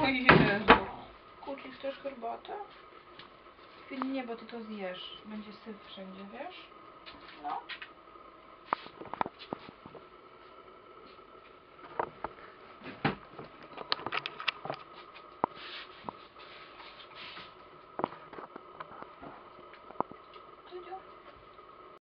O Jezu. Kuci, chcesz herbatę? Nie, bo ty to zjesz. Będzie syf wszędzie, wiesz? No.